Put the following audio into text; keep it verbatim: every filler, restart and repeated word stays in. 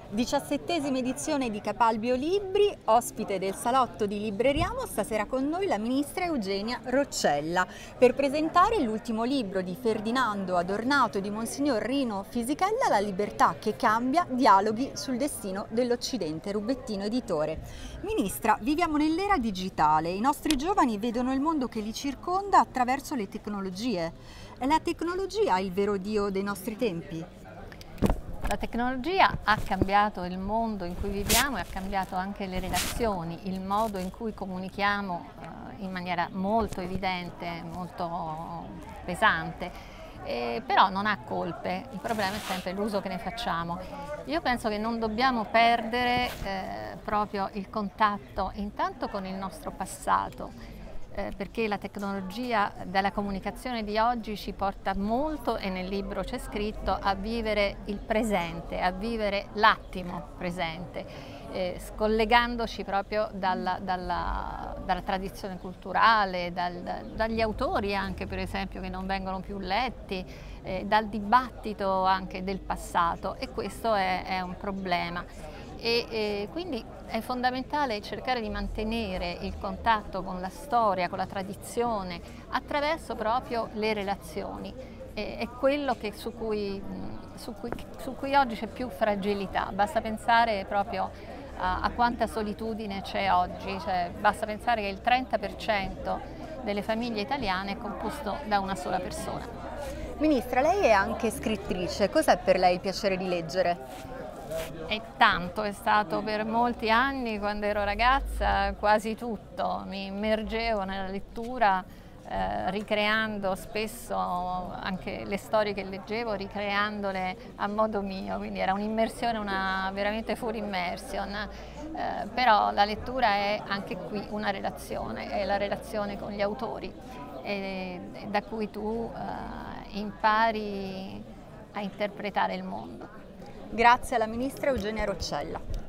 Diciassettesima edizione di Capalbio Libri, ospite del salotto di Libreriamo, stasera con noi la ministra Eugenia Roccella per presentare l'ultimo libro di Ferdinando Adornato e di Monsignor Rino Fisichella, La libertà che cambia, dialoghi sul destino dell'Occidente, Rubettino Editore. Ministra, viviamo nell'era digitale, i nostri giovani vedono il mondo che li circonda attraverso le tecnologie. È la tecnologia il vero dio dei nostri tempi? La tecnologia ha cambiato il mondo in cui viviamo e ha cambiato anche le relazioni, il modo in cui comunichiamo eh, in maniera molto evidente, molto pesante, eh, però non ha colpe, il problema è sempre l'uso che ne facciamo. Io penso che non dobbiamo perdere eh, proprio il contatto intanto con il nostro passato, Eh, perché la tecnologia della comunicazione di oggi ci porta molto, e nel libro c'è scritto, a vivere il presente, a vivere l'attimo presente, eh, scollegandoci proprio dalla, dalla, dalla tradizione culturale, dal, dagli autori anche per esempio che non vengono più letti, eh, dal dibattito anche del passato, e questo è, è un problema. E, e quindi è fondamentale cercare di mantenere il contatto con la storia, con la tradizione, attraverso proprio le relazioni. E, è quello che, su, cui, su, cui, su cui oggi c'è più fragilità. Basta pensare proprio a, a quanta solitudine c'è oggi, cioè, basta pensare che il trenta per cento delle famiglie italiane è composto da una sola persona. Ministra, lei è anche scrittrice, cos'è per lei il piacere di leggere? È tanto, è stato per molti anni, quando ero ragazza, quasi tutto. Mi immergevo nella lettura, eh, ricreando spesso anche le storie che leggevo, ricreandole a modo mio, quindi era un'immersione, una veramente full immersion. Eh, però la lettura è anche qui una relazione, è la relazione con gli autori, e, e da cui tu eh, impari a interpretare il mondo. Grazie alla ministra Eugenia Roccella.